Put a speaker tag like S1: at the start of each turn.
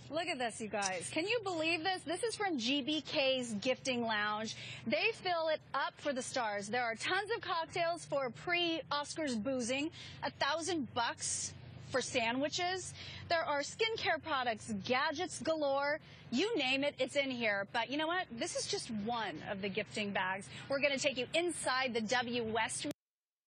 S1: Look at this, you guys. Can you believe this? This is from GBK's Gifting Lounge. They fill it up for the stars. There are tons of cocktails for pre-Oscars boozing, $1,000 for sandwiches. There are skincare products, gadgets galore. You name it, it's in here. But you know what? This is just one of the gifting bags. We're going to take you inside the W West.